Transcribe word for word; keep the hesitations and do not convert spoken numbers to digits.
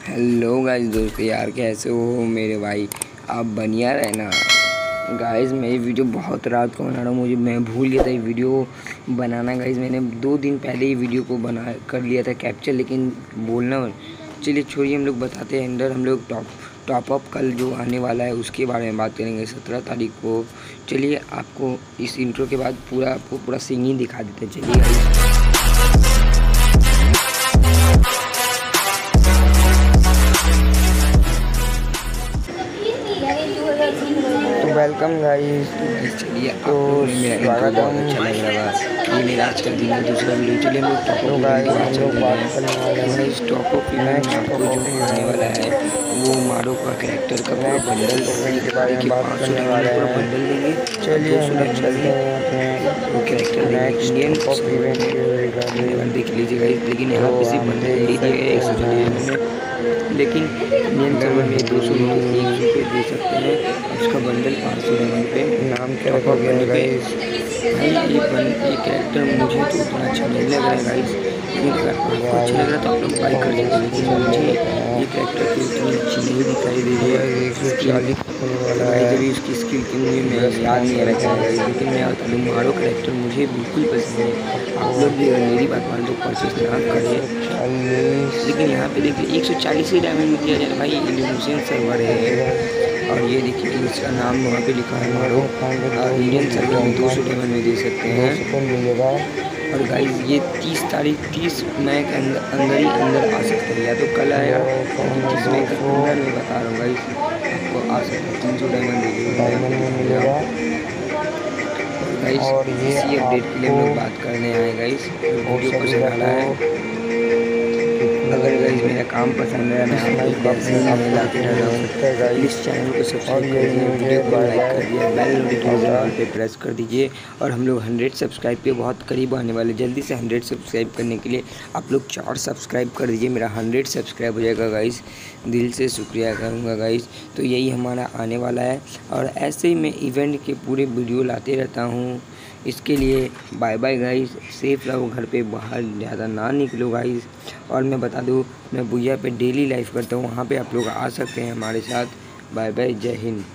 Hello guys दोस्तों, यार कैसे हो मेरे भाई। आप बढ़िया रहना गाइस। मैं ये वीडियो बहुत रात को बना रहा हूँ, मुझे मैं भूल गया था ये वीडियो बनाना गाइस। मैंने दो दिन पहले ही वीडियो को बना कर लिया था कैप्चर, लेकिन बोलना चलिए छोड़िए। हम लोग बताते हैं अंदर हम लोग टॉप टॉप अप कल जो आने वाला है उसके बारे में बात करेंगे सत्रह तारीख को। चलिए आपको इस इंट्रो के बाद पूरा आपको पूरा सिंगिंग दिखा देते हैं। चलिए गाइस, तो वेलकम गाइस। चलिए तो स्वागत है। अच्छा लग रहा है ये मेरा आज का दिन है, दूसरा वीडियो। चलिए हम लोग टॉप टॉप आपको जो आने वाला है वो मारो का कैरेक्टर का पूरा बंडल देखिए, पाँच सौ पूरा बंडल देंगे। चलिए वो कैरेक्टर इंडियन देख लीजिए गाइस। लेकिन यहाँ पे सिर्फ बंडल दे दिए एक सौ चलिए, लेकिन इंडियन सर्वर में दो सौ एक सौ रुपये दे सकते हैं। उसका बंडल पाँच सौ पे नाम क्या हो गया गाइस। भाई ये बन ये कैरेक्टर मुझे तो उतना अच्छा नहीं लग रहा है गाइस, लेकिन अगर आपको अच्छा लग रहा है तो आप लोग बाई कर सकते हैं। लेकिन मुझे ये कैरेक्टर की उतनी अच्छी नहीं दिखाई दे रही है। एक सौ चालीस वाला है जब इसकी स्किल की मुझे मैं याद नहीं आ रहा है, लेकिन मैं बता दूँ मारो कैरेक्टर मुझे बिल्कुल पसंद है। आप लोग भी अगर मेरी बात मान लो परचेज ना करें। लेकिन यहाँ पे देखिए एक सौ चालीस ही डायमंड में दिया जाए भाई, इंडोनेशियन सर्वर है। और ये देखिए इसका नाम वहाँ पे लिखा है मारो, और इंडियन सर्वर में दो सौ डायमंड में दे सकते हैं। और गाइस ये तीस तारीख तीस मई के अंदर अंदर ही अंदर आ सकते हैं, या तो कल आएगा तीस मई के अंदर मैं बता रहा हूँ गाइस आपको आ सकता है। तीन सौ डायमंड डायमंड मिलेगा। गाइस इसी अपडेट के लिए हम लोग बात करने आए गाइस। वीडियो पसंद आ रहा है, अगर गाइस मेरा काम पसंद है मैं आपको ऐसे ही लाते रहता हूँ। प्लीज़ चैनल को सब्सक्राइब कर दीजिए, वीडियो को लाइक कर दिया, बेल नोटिफिकेशन ऑल पे प्रेस कर दीजिए। और हम लोग हंड्रेड सब्सक्राइब पे बहुत करीब आने वाले, जल्दी से हंड्रेड सब्सक्राइब करने के लिए आप लोग चार सब्सक्राइब कर दीजिए। मेरा हंड्रेड सब्सक्राइब हो जाएगा गाइस, दिल से शुक्रिया करूँगा गाइस। तो यही हमारा आने वाला है, और ऐसे ही मैं इवेंट के पूरे वीडियो लाते रहता हूँ। इसके लिए बाय बाय गाइस, सेफ रहो, घर पे बाहर ज़्यादा ना निकलो गाइस। और मैं बता दूँ मैं बुया पे डेली लाइव करता हूँ, वहाँ पे आप लोग आ सकते हैं हमारे साथ। बाय बाय, जय हिंद।